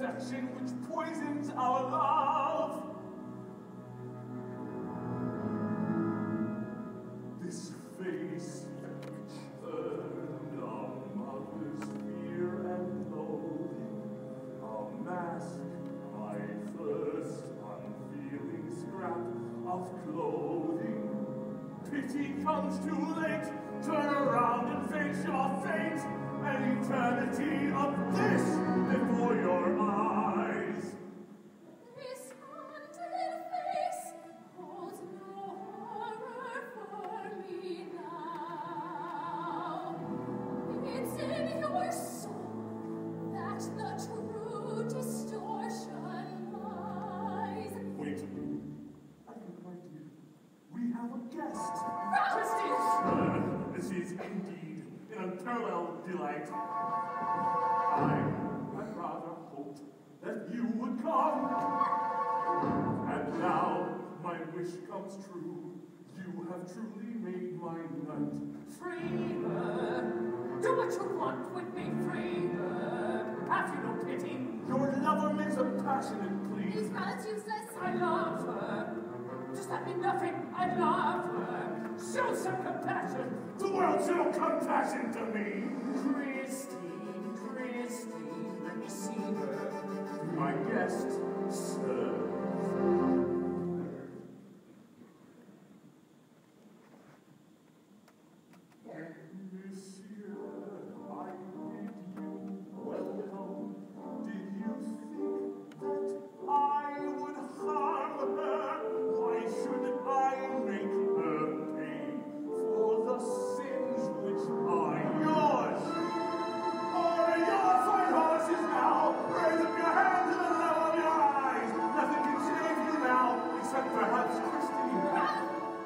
affection which poisons our love. This face which earned a mother's fear and loathing, a mask, my first unfeeling scrap of clothing. Pity comes too late, turn around and face your fate, an eternity of this before your eyes. This haunted face holds no horror for me now. It's in your soul that the true distortion lies. Wait, I think, my dear, we have a guest. This is indeed an unparalleled delight. I had rather hoped that you would come. And now my wish comes true. You have truly made my night. Free her. Do what you want with me, free her. Have you no pity? Your lover makes a passionate plea. He's rather useless. I love her. Just let me nothing. I love her. Show some compassion. The world show compassion to me. Christine, Christine, let me see her. My guest, sir. Monsieur, I bid you welcome. Did you think that I would harm her? Why should I make her pay for the sins which are yours? Or your fine horses now? Raise up your hand to the level of your eyes. Nothing can save you now, except perhaps Christine.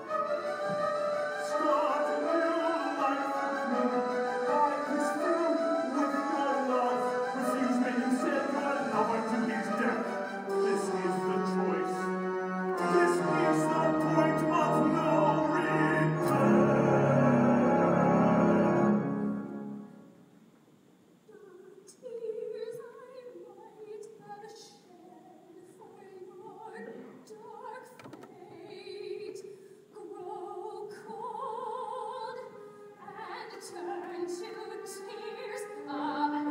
Start a new life with me. Buy this through with your love. Refuse me, you said, your lover to his death. This is the choice. This is the point of no return. The tears I might have shed for your dark fate grow cold and turn to tears of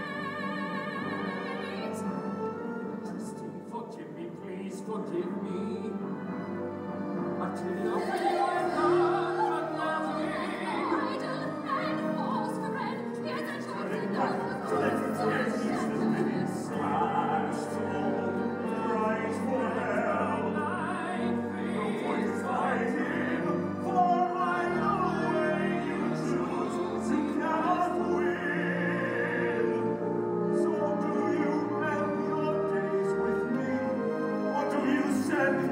hate. Christine, forgive me, please, forgive me. I tell you, I'm not loving. Idle and false friend, here's a choice of those Slashed home, right for hell. No point fighting, for I know the way you choose, you cannot win. So do you end your days with me, or do you send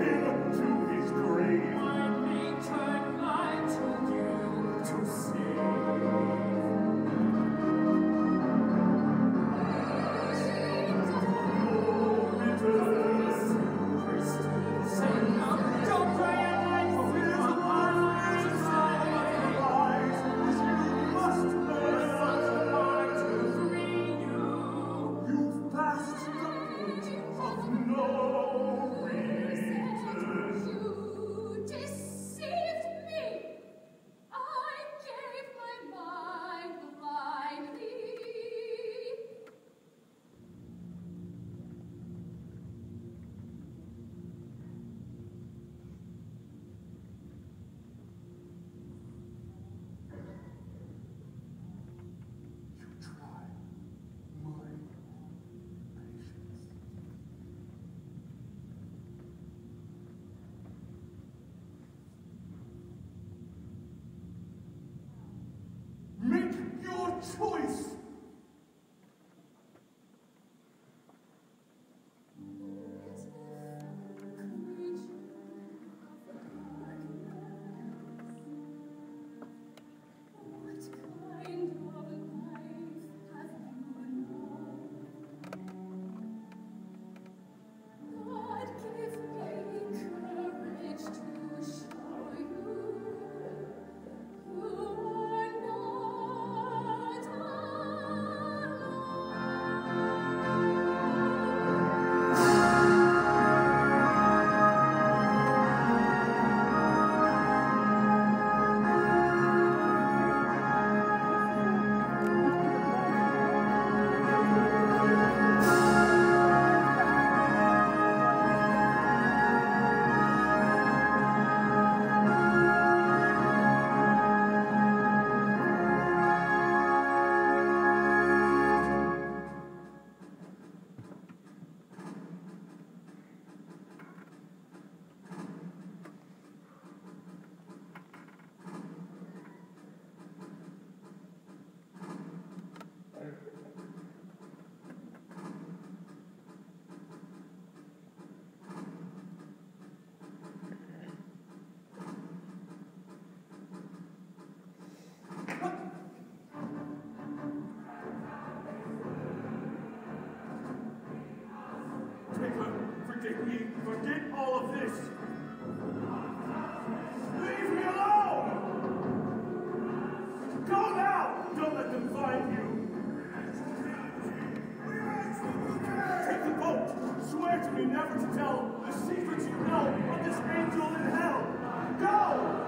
me never to tell the secrets you know of this angel in hell. Go!